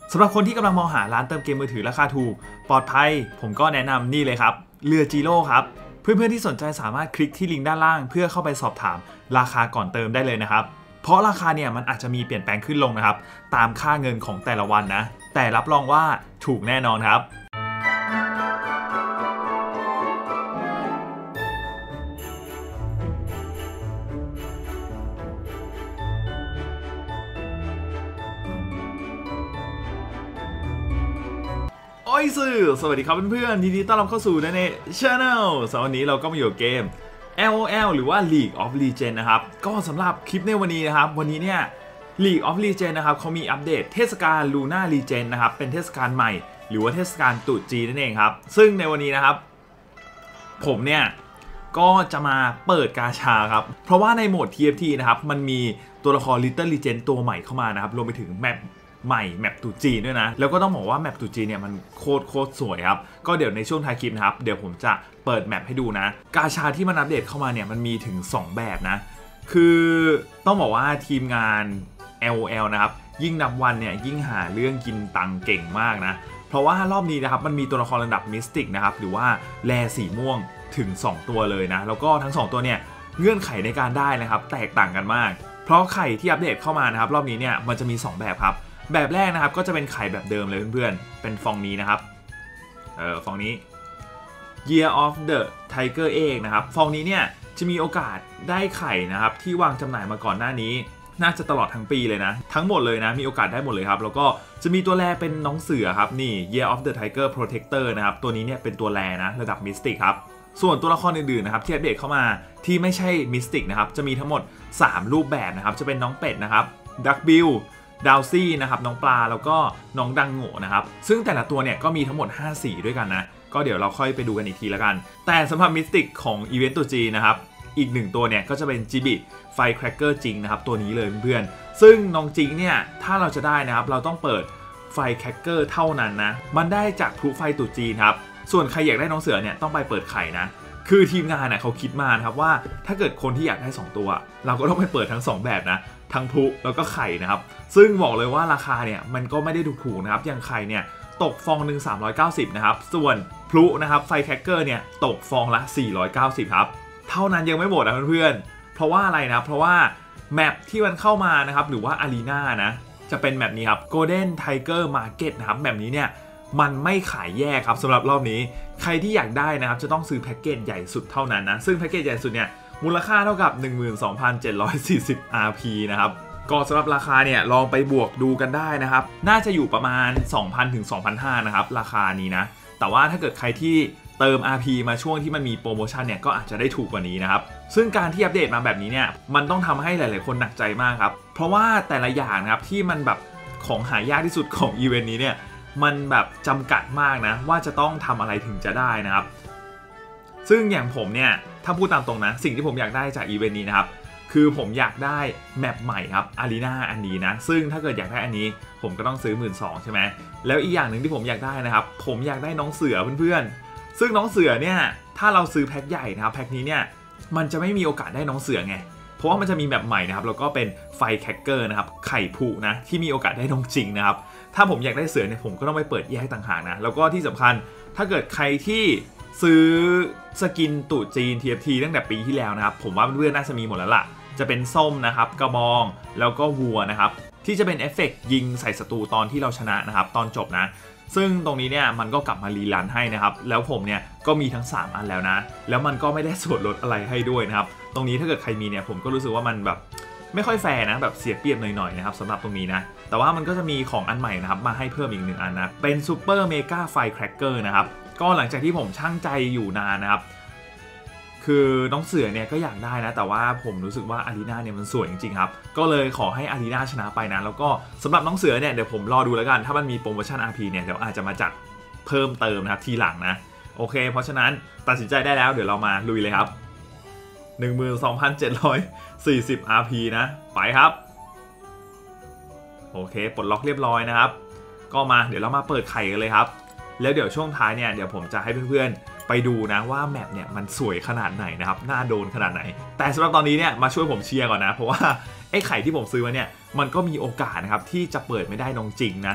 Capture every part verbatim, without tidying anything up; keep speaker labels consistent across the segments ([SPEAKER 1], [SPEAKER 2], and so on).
[SPEAKER 1] สำหรับคนที่กำลังมองหาร้านเติมเกมมือถือราคาถูกปลอดภัยผมก็แนะนำนี่เลยครับเรือจีโร่ครับเพื่อนๆที่สนใจสามารถคลิกที่ลิงก์ด้านล่างเพื่อเข้าไปสอบถามราคาก่อนเติมได้เลยนะครับเพราะราคาเนี่ยมันอาจจะมีเปลี่ยนแปลงขึ้นลงนะครับตามค่าเงินของแต่ละวันนะแต่รับรองว่าถูกแน่นอนครับโอ้ยสื่อสวัสดีครับเพื่อนๆยินดีต้อนรับเข้าสู่ใน Channel สำหรับวันนี้เราก็มาอยู่เกม แอล โอ แอล หรือว่า League of Legends นะครับก็สำหรับคลิปในวันนี้นะครับวันนี้เนี่ย League of Legends นะครับเขามีอัปเดตเทศกาล Lunar Legend นะครับเป็นเทศกาลใหม่หรือว่าเทศกาลตรุษจีนนั่นเองครับซึ่งในวันนี้นะครับผมเนี่ยก็จะมาเปิดกาชาครับเพราะว่าในโหมด ที เอฟ ที นะครับมันมีตัวละคร Little Legend ตัวใหม่เข้ามานะครับรวมไปถึงแมปใหม่แมปตรุษจีนด้วยนะแล้วก็ต้องบอกว่าแมปตรุษจีนเนี่ยมันโคตรโคตรสวยครับก็เดี๋ยวในช่วงท้ายคลิปนะครับเดี๋ยวผมจะเปิดแมปให้ดูนะกาชาที่มันอัปเดตเข้ามาเนี่ยมันมีถึงสองแบบนะคือต้องบอกว่าทีมงาน แอล โอ แอล นะครับยิ่งนับวันเนี่ยยิ่งหาเรื่องกินตังเก่งมากนะเพราะว่ารอบนี้นะครับมันมีตัวละครระดับมิสติกนะครับหรือว่าแลสีม่วงถึงสองตัวเลยนะแล้วก็ทั้งสองตัวเนี่ยเงื่อนไขในการได้นะครับแตกต่างกันมากเพราะไข่ที่อัปเดตเข้ามานะครับรอบนี้เนี่ยมันจะมีสองแบบครับแบบแรกนะครับก็จะเป็นไข่แบบเดิมเลยเพื่อนๆเป็นฟองนี้นะครับเออฟองนี้ Year of the Tiger Egg นะครับฟองนี้เนี่ยจะมีโอกาสได้ไข่นะครับที่วางจำหน่ายมาก่อนหน้านี้น่าจะตลอดทั้งปีเลยนะทั้งหมดเลยนะมีโอกาสได้หมดเลยครับแล้วก็จะมีตัวแรเป็นน้องเสือครับนี่ Year of the Tiger Protector นะครับตัวนี้เนี่ยเป็นตัวแรนะระดับมิสติกครับส่วนตัวละครอื่นๆนะครับที่อัปเดตเข้ามาที่ไม่ใช่มิสติกนะครับจะมีทั้งหมดสามรูปแบบนะครับจะเป็นน้องเป็ดนะครับดักบิลดาวซี่นะครับน้องปลาแล้วก็น้องดังโง่นะครับซึ่งแต่ละตัวเนี่ยก็มีทั้งหมดห้าสีด้วยกันนะก็เดี๋ยวเราค่อยไปดูกันอีกทีแล้วกันแต่สำหรับมิสติกของอีเวนต์ตัวจีนะครับอีกหนึ่งตัวเนี่ยก็จะเป็นจิบิไฟแครกเกอร์จิงนะครับตัวนี้เลยเพื่อนๆซึ่งน้องจิงเนี่ยถ้าเราจะได้นะครับเราต้องเปิดไฟแครกเกอร์เท่านั้นนะมันได้จากพลุไฟตัวจีนครับส่วนใครอยากได้น้องเสือเนี่ยต้องไปเปิดไข่นะคือทีมงานเนี่ยเขาคิดมานะครับว่าถ้าเกิดคนที่อยากได้สองตัวเราก็ต้องไปเปิดทั้งสองแบบนะทั้งพลุแล้วก็ไข่นะครับซึ่งบอกเลยว่าราคาเนี่ยมันก็ไม่ได้ถูกๆนะครับอย่างไข่เนี่ยตกฟองหนึ่งสามร้อยเก้าสิบนะครับส่วนพลุนะครับไฟแครกเกอร์เนี่ยตกฟองละสี่ร้อยเก้าสิบครับเท่านั้นยังไม่หมดนะเพื่อนๆเพราะว่าอะไรนะเพราะว่าแมปที่มันเข้ามานะครับหรือว่าอารีนานะจะเป็นแมปนี้ครับ Golden Tiger Market นะครับแบบนี้เนี่ยมันไม่ขายแยกครับสำหรับรอบนี้ใครที่อยากได้นะครับจะต้องซื้อแพ็กเกจใหญ่สุดเท่านั้นนะซึ่งแพ็กเกจใหญ่สุดเนี่ยมูลค่าเท่ากับ หนึ่งหมื่นสองพันเจ็ดร้อยสี่สิบ อาร์ พี นะครับก็สำหรับราคาเนี่ยลองไปบวกดูกันได้นะครับน่าจะอยู่ประมาณ สองพัน ถึง สองพันห้าร้อย นะครับราคานี้นะแต่ว่าถ้าเกิดใครที่เติม อาร์ พี มาช่วงที่มันมีโปรโมชั่นเนี่ยก็อาจจะได้ถูกกว่านี้นะครับซึ่งการที่อัปเดตมาแบบนี้เนี่ยมันต้องทำให้หลายๆคนหนักใจมากครับเพราะว่าแต่ละอย่างนะครับที่มันแบบของหายากที่สุดของอีเวนต์นี้เนี่ยมันแบบจำกัดมากนะว่าจะต้องทำอะไรถึงจะได้นะครับซึ่งอย่างผมเนี่ยถ้าพูดตามตรงนะสิ่งที่ผมอยากได้จากอีเวนต์นี้นะครับคือผมอยากได้แมปใหม่ครับอารีนาอันนี้นะซึ่งถ้าเกิดอยากได้อันนี้ผมก็ต้องซื้อ หนึ่งหมื่นสองพัน ใช่ไหมแล้วอีกอย่างหนึ่งที่ผมอยากได้นะครับผมอยากได้น้องเสือเพื่อนๆซึ่งน้องเสือเนี่ยถ้าเราซื้อแพ็คใหญ่นะครับแพ็คนี้เนี่ยมันจะไม่มีโอกาสได้น้องเสือไงเพราะว่ามันจะมีแบบใหม่นะครับแล้วก็เป็นไฟแครกเกอร์นะครับไข่ผุนะที่มีโอกาสได้น้องจริงนะครับถ้าผมอยากได้เสือเนี่ยผมก็ต้องไปเปิดแยกต่างหากนะแล้วก็ที่สำคัญถ้าเกิดใครที่ซื้อสกินตรุษจีน ที เอฟ ที ตั้งแต่ปีที่แล้วนะครับผมว่าเพื่อนๆน่าจะมีหมดแล้วล่ะจะเป็นส้มนะครับกระบองแล้วก็วัวนะครับที่จะเป็นเอฟเฟกต์ยิงใส่ศัตรูตอนที่เราชนะนะครับตอนจบนะซึ่งตรงนี้เนี่ยมันก็กลับมารีรันให้นะครับแล้วผมเนี่ยก็มีทั้งสามอันแล้วนะแล้วมันก็ไม่ได้ส่วนลดอะไรให้ด้วยนะครับตรงนี้ถ้าเกิดใครมีเนี่ยผมก็รู้สึกว่ามันแบบไม่ค่อยแฟร์นะแบบเสียเปรียบหน่อยๆนะครับสำหรับตรงนี้นะแต่ว่ามันก็จะมีของอันใหม่นะครับมาให้เพิ่มอีกหนึ่งอันนะเป็นซูเปอร์เมกาไฟแครกเกอร์นะครับก็หลังจากที่ผมชั่งใจอยู่นานนะครับคือน้องเสือเนี่ยก็อยากได้นะแต่ว่าผมรู้สึกว่าอารีนาเนี่ยมันสวยจริงๆครับก็เลยขอให้อารีนาชนะไปนะแล้วก็สำหรับน้องเสือเนี่ยเดี๋ยวผมรอดูแล้วกันถ้ามันมีโปรโมชั่น อาร์ พี เนี่ยเดี๋ยวอาจจะมาจัดเพิ่มเติมนะครับทีหลังนะโอเคเพราะฉะนั้นตัดสินใจได้แล้วเดี๋ยวเรามาลุยเลยครับ หนึ่งหมื่นสองพันเจ็ดร้อยสี่สิบ อาร์ พี นะไปครับโอเคปลดล็อกเรียบร้อยนะครับก็มาเดี๋ยวเรามาเปิดไข่กันเลยครับแล้วเดี๋ยวช่วงท้ายเนี่ยเดี๋ยวผมจะให้เพื่อนๆไปดูนะว่าแมปเนี่ยมันสวยขนาดไหนนะครับน่าโดนขนาดไหนแต่สำหรับตอนนี้เนี่ยมาช่วยผมเชียร์ก่อนนะเพราะว่าไอ้ไข่ที่ผมซื้อมาเนี่ยมันก็มีโอกาสนะครับที่จะเปิดไม่ได้น้องจริงนะ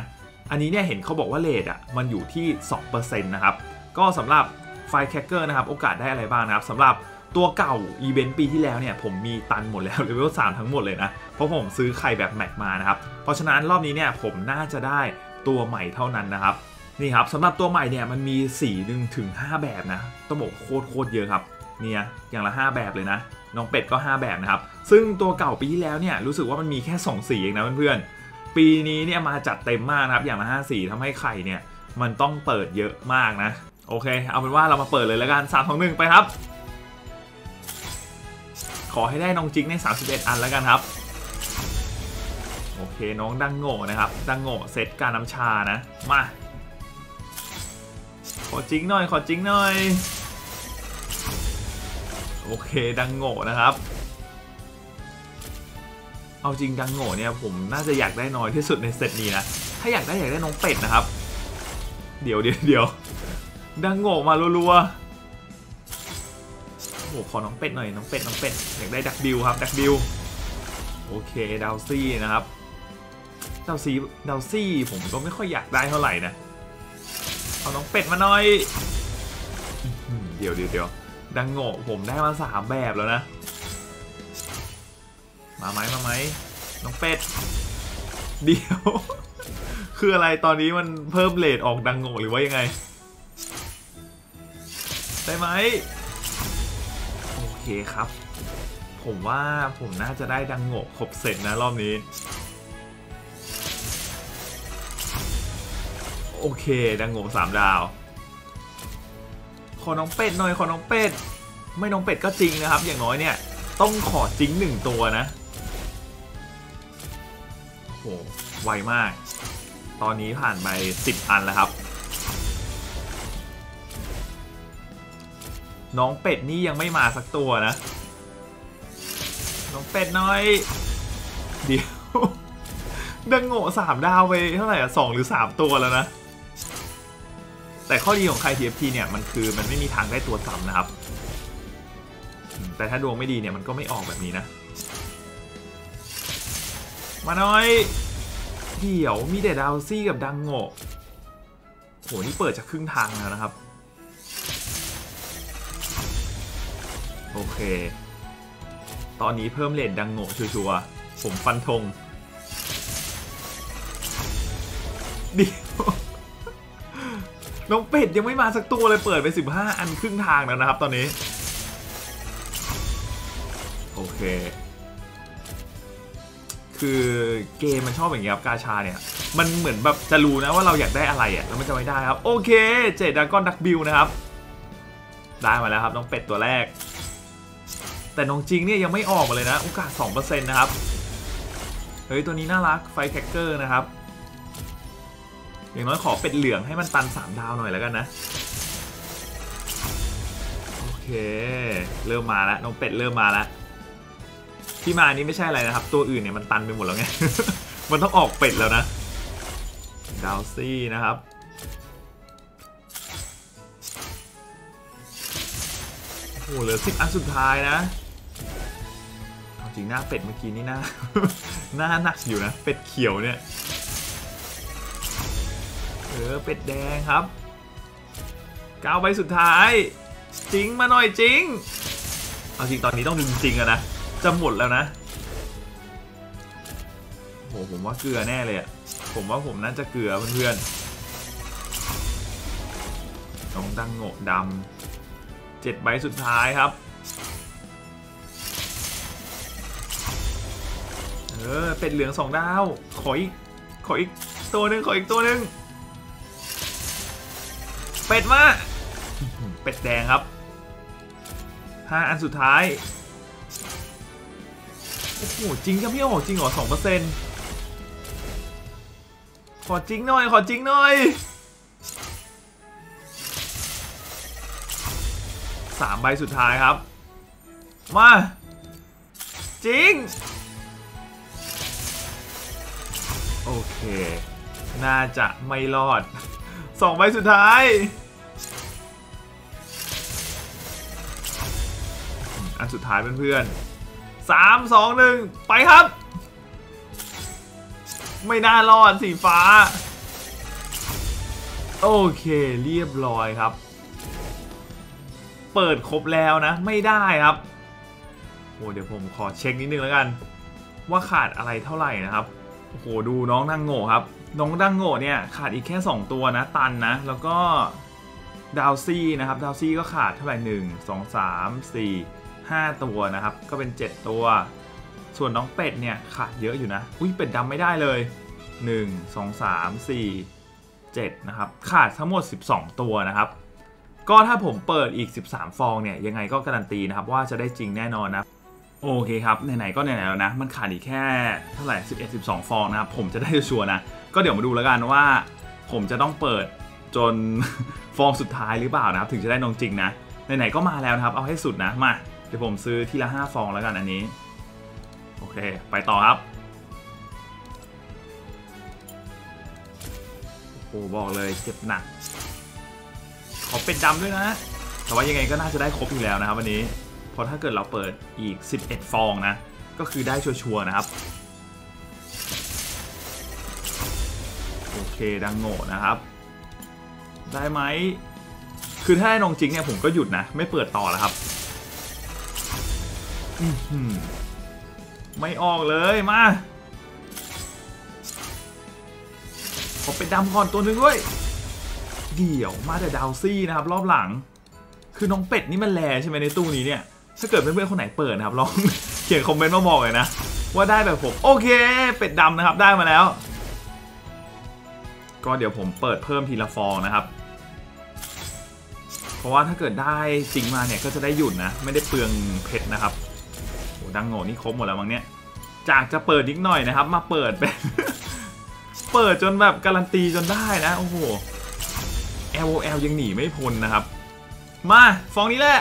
[SPEAKER 1] อันนี้เนี่ยเห็นเขาบอกว่าเรทอ่ะมันอยู่ที่ สองเปอร์เซ็นต์ นะครับก็สำหรับไฟแคคเกอร์นะครับโอกาสได้อะไรบ้างนะครับสำหรับตัวเก่าอีเวนต์ปีที่แล้วเนี่ยผมมีตันหมดแล้วเลเวลสามทั้งหมดเลยนะเพราะผมซื้อไข่แบบแม็กมานะครับเพราะฉะนั้นรอบนี้เนี่ยผมน่าจะได้ตัวใหม่เท่านั้นนะครับนี่ครับสำหรับตัวใหม่เนี่ยมันมีสีหนึ่งถึงห้าแบบนะต้องบอกโคตรโคตรเยอะครับเนี่ยอย่างละห้าแบบเลยนะน้องเป็ดก็ห้าแบบนะครับซึ่งตัวเก่าปีที่แล้วเนี่ยรู้สึกว่ามันมีแค่สองสีเองนะเพื่อนๆปีนี้เนี่ยมาจัดเต็มมากนะครับอย่างละห้าสีทำให้ไข่เนี่ยมันต้องเปิดเยอะมากนะโอเคเอาเป็นว่าเรามาเปิดเลยแล้วกันสาม สอง หนึ่งไปครับขอให้ได้น้องจิ๊กในสามสิบเอ็ดอันแล้วกันครับโอเคน้องดังโง่นะครับดังโง่เซตการน้ำชานะมาขอจิ๊กหน่อยขอจิ๊กหน่อยโอเคดังโง่นะครับเอาจริงดังโง่เนี่ยผมน่าจะอยากได้น้อยที่สุดในเซตนี้นะถ้าอยากได้อยากได้น้องเป็ดนะครับเดี๋ยวเดี๋ยวเดี๋ยวดังโง่มารัวๆโอ้โหขอน้องเป็ดหน่อยน้องเป็ดน้องเป็ดอยากได้ดักบิวครับดักบิวโอเคดาวซี่นะครับดาวซี่ดาวซี่ผมก็ไม่ค่อยอยากได้เท่าไหร่นะเอาน้องเป็ดมาหน่อยเดี๋ยวเดี๋ยวเดี๋ยวดังโง่ผมได้มาสามแบบแล้วนะมาไหมมาไหมน้องเป็ดเดี๋ยวคืออะไรตอนนี้มันเพิ่มเรทออกดังโง่หรือว่ายังไงได้ไหมโอเคครับผมว่าผมน่าจะได้ดังโง่ครบเสร็จนะรอบนี้โอเคดังโง่สามดาวขอน้องเป็ดหน่อยขอน้องเป็ดไม่น้องเป็ดก็จริงนะครับอย่างน้อยเนี่ยต้องขอจริงหนึ่งตัวนะโอ้โหไวมากตอนนี้ผ่านไปสิบอันแล้วครับน้องเป็ดนี่ยังไม่มาสักตัวนะน้องเป็ดน้อยเดี๋ยวดังโง่สามดาวไปเท่าไหร่อะสองหรือสามตัวแล้วนะแต่ข้อดีของใคร ที เอฟ ที เนี่ยมันคือมันไม่มีทางได้ตัวซ้ำนะครับแต่ถ้าดวงไม่ดีเนี่ยมันก็ไม่ออกแบบนี้นะมาหน่อยเดี๋ยวมีแต่ดาวซี่กับดังโง่โหนี่เปิดจากครึ่งทางแล้วนะครับโอเคตอนนี้เพิ่มเรทดังโง่ชัวร์ๆผมฟันธงเดี๋ยวน้องเป็ดยังไม่มาสักตัวเลยเปิดไปสิบห้าอันครึ่งทางแล้วนะครับตอนนี้โอเคคือเกมมันชอบอย่างเงี้ยครับกาชาเนี่ยมันเหมือนแบบจะรู้นะว่าเราอยากได้อะไรอ่ะแล้วมันจะไม่ได้ครับโอเคเจดดากอนดักบิลนะครับได้มาแล้วครับน้องเป็ดตัวแรกแต่น้องจริงเนี่ยยังไม่ออกมาเลยนะโอกาส สองเปอร์เซ็นต์ นะครับเฮ้ยตัวนี้น่ารักไฟแคคเกอร์นะครับอย่างน้อยขอเป็ดเหลืองให้มันตันสามดาวหน่อยแล้วกันนะโอเคเริ่มมาแล้วน้องเป็ดเริ่มมาแล้วที่มานี้ไม่ใช่อะไรนะครับตัวอื่นเนี่ยมันตันไปหมดแล้วไง มันต้องออกเป็ดแล้วนะดาวซี่นะครับโอ้โหเหลือสิบอันสุดท้ายนะเอาจริงหน้าเป็ดเมื่อกี้นี่หน้า หน้าหนักอยู่นะเป็ดเขียวเนี่ยเออเป็ดแดงครับเก้าใบสุดท้ายจริงมาหน่อยจริงเอาจริงตอนนี้ต้องดึงจริงอะนะจะหมดแล้วนะโหผมว่าเกลือแน่เลยอะผมว่าผมน่าจะเกลือเพื่อนๆน้องดังโง่ดำเจ็ดใบสุดท้ายครับเออเป็ดเหลืองสองดาวขออีกขออีกตัวหนึ่งขออีกตัวหนึ่งเป็ดมาเป็ดแดงครับห้าอันสุดท้ายโอ้โหจริงจะไม่ออกจริงเหรอ สองเปอร์เซ็นต์ ขอจริงหน่อยขอจริงหน่อยสามใบสุดท้ายครับมาจริงโอเคน่าจะไม่รอดสองใบสุดท้ายอันสุดท้ายเพื่อนๆสาม สอง หนึ่งไปครับไม่น่ารอดสีฟ้าโอเคเรียบร้อยครับเปิดครบแล้วนะไม่ได้ครับโอ้เดี๋ยวผมขอเช็คนิดนึงแล้วกันว่าขาดอะไรเท่าไหร่นะครับโอ้โหดูน้องดังโง่ครับน้องดังโง่เนี่ยขาดอีกแค่สองตัวนะตันนะแล้วก็ดาวซี่นะครับดาวซี่ก็ขาดเท่าไหร่หนึ่ง สอง สาม สี่ ห้าตัวนะครับก็เป็นเจ็ดตัวส่วนน้องเป็ดเนี่ยขาดเยอะอยู่นะอุ้ยเป็ดดำไม่ได้เลยหนึ่ง สอง สาม สี่ เจ็ดนะครับขาดทั้งหมดสิบสองตัวนะครับก็ถ้าผมเปิดอีกสิบสามฟองเนี่ยยังไงก็การันตีนะครับว่าจะได้จริงแน่นอนนะโอเคครับไหนๆก็ไหนๆแล้วนะมันขาดอีกแค่เท่าไหร่สิบเอ็ด สิบสองฟองนะครับผมจะได้ชัวร์นะก็เดี๋ยวมาดูแล้วกันว่าผมจะต้องเปิดจน ฟองสุดท้ายหรือเปล่านะครับถึงจะได้น้องจริงนะไหนๆก็มาแล้วนะครับเอาให้สุดนะมาเดี๋ยวผมซื้อทีละห้าฟองแล้วกันอันนี้โอเคไปต่อครับโอ้บอกเลยเจ็บหนักขอเป็ดดำด้วยนะแต่ว่ายังไงก็น่าจะได้ครบอยู่แล้วนะครับวันนี้เพราะถ้าเกิดเราเปิดอีกสิบเอ็ดฟองนะก็คือได้ชัวร์ๆนะครับโอเคดังโง่นะครับได้ไหมคือถ้าได้น้องจริงเนี่ยผมก็หยุดนะไม่เปิดต่อแล้วครับไม่ออกเลยมาขอเป็ดดำก่อนตัวนึงด้วยเดี๋ยวมาแต่ดาวซี่นะครับรอบหลังคือน้องเป็ดนี่มันแลใช่ไหมในตู้นี้เนี่ยถ้าเกิดเพื่อนๆคนไหนเปิดนะครับลองเขียนคอมเมนต์มาบอกเลยนะว่าได้แบบผมโอเคเป็ดดำนะครับได้มาแล้วก็เดี๋ยวผมเปิดเพิ่มทีละฟองนะครับเพราะว่าถ้าเกิดได้จริงมาเนี่ยก็จะได้หยุดนะไม่ได้เปลืองเพชรนะครับโอ้ดังโง่นี่ครบหมดแล้วมั้งเนี่ยจากจะเปิดนิดหน่อยนะครับมาเปิดเป็น เปิดจนแบบการันตีจนได้นะโอ้โห แอล โอ แอล ยังหนีไม่พ้นนะครับมาฟองนี้แหละ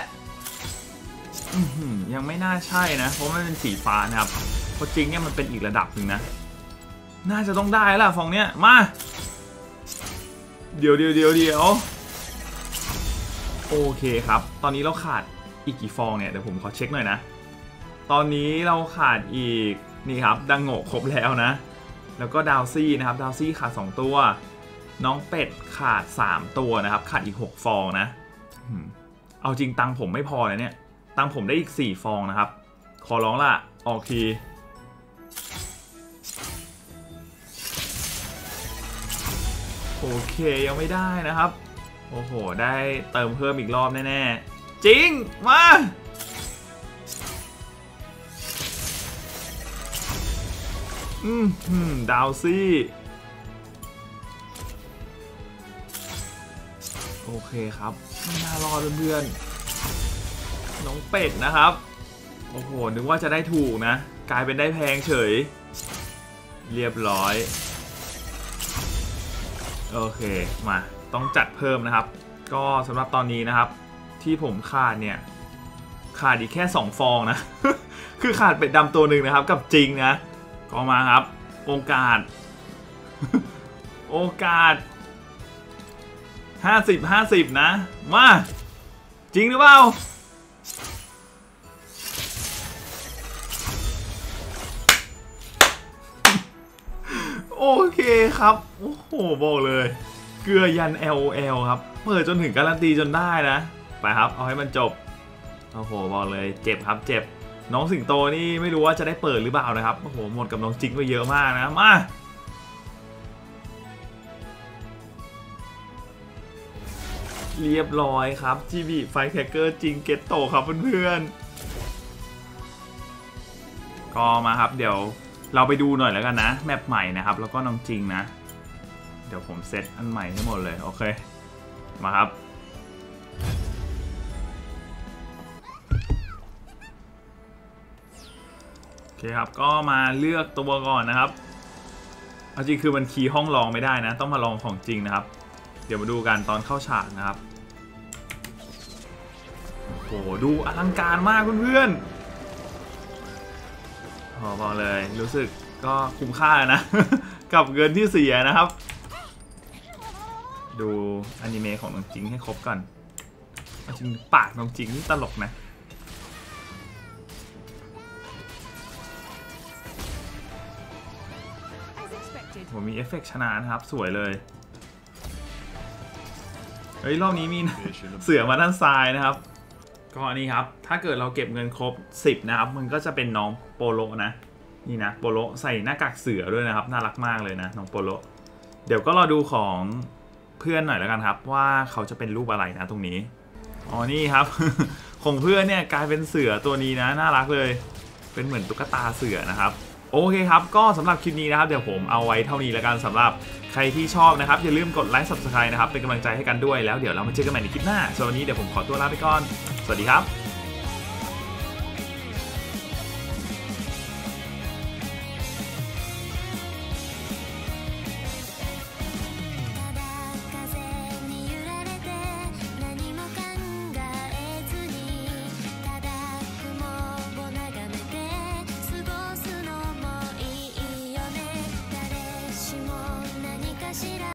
[SPEAKER 1] ยังไม่น่าใช่นะเพราะมันเป็นสีฟ้านะครับเพราะจริงเนี่ยมันเป็นอีกระดับหนึ่งนะน่าจะต้องได้แล้วฟองเนี้ยมาเดี๋ยวเดี๋ยวเดี๋ยวเดี๋ยวโอเคครับตอนนี้เราขาดอีกกี่ฟองเนี่ยเดี๋ยวผมขอเช็คหน่อยนะตอนนี้เราขาดอีกนี่ครับดังโง่ครบแล้วนะแล้วก็ดาวซี่นะครับดาวซี่ขาดสองตัวน้องเป็ดขาดสามตัวนะครับขาดอีกหกฟองนะเอาจริงตังผมไม่พอเลยเนี่ยตังผมได้อีกสี่ฟองนะครับขอร้องล่ะออกทีโอเคยังไม่ได้นะครับโอ้โหได้เติมเพิ่มอีกรอบแน่ๆจริงมาอืมดาวซี่โอเคครับไม่น่ารอดเพื่อนๆน้องเป็ดนะครับโอ้โหนึกว่าจะได้ถูกนะกลายเป็นได้แพงเฉยเรียบร้อยโอเคมาต้องจัดเพิ่มนะครับก็สำหรับตอนนี้นะครับที่ผมขาดเนี่ยขาดอีกแค่สองฟองนะ คือขาดเป็ดดำตัวหนึ่งนะครับกับจริงนะก็มาครับโอกาส โอกาสห้าสิบ ห้าสิบนะมาจริงหรือเปล่าโอเคครับโอ้โหบอกเลยเกลือยัน แอล โอ แอล ครับเปิดจนถึงการันตีจนได้นะไปครับเอาให้มันจบโอ้โหบอกเลยเจ็บครับเจ็บน้องสิงโตนี่ไม่รู้ว่าจะได้เปิดหรือเปล่านะครับโอ้โหหมดกับน้องจิงไปเยอะมากนะมาเรียบร้อยครับ จี บี ไฟแคคเกอร์จริงเกตโตครับเพื่อนๆก็มาครับเดี๋ยวเราไปดูหน่อยแล้วกันนะแมปใหม่นะครับแล้วก็น้องจริงนะเดี๋ยวผมเซตอันใหม่ให้หมดเลยโอเคมาครับโอเคครับก็มาเลือกตัวก่อนนะครับเอาจริงคือมันคีย์ห้องลองไม่ได้นะต้องมาลองของจริงนะครับเดี๋ยวมาดูกันตอนเข้าฉากนะครับโอ้โหดูอลังการมากเพื่อนๆขอบอกเลยรู้สึกก็คุ้มค่านะ กับเงินที่เสียนะครับดูอนิเมะของน้องจิงให้ครบก่อนจริงปากน้องจิงนี่ตลกนะผมมีเอฟเฟกต์ชนะนะครับสวยเลยเฮ้ยรอบนี้มีเสือมาด้านซ้ายนะครับก็นี่ครับถ้าเกิดเราเก็บเงินครบสิบนะครับมันก็จะเป็นน้องโปโลนะนี่นะโปโลใส่หน้ากากเสือด้วยนะครับน่ารักมากเลยนะน้องโปโลเดี๋ยวก็รอดูของเพื่อนหน่อยแล้วกันครับว่าเขาจะเป็นรูปอะไรนะตรงนี้อ๋อนี่ครับ ของเพื่อนเนี่ยกลายเป็นเสือตัวนี้นะน่ารักเลยเป็นเหมือนตุ๊กตาเสือนะครับโอเคครับก็สำหรับคลิปนี้นะครับเดี๋ยวผมเอาไว้เท่านี้แล้วกันสำหรับใครที่ชอบนะครับอย่าลืมกดไลค์ ซับสไครบ์ นะครับเป็นกำลังใจให้กันด้วยแล้วเดี๋ยวเรามาเจอกันใหม่ในคลิปหน้าสำหรับวันนี้เดี๋ยวผมขอตัวลาไปก่อนสวัสดีครับ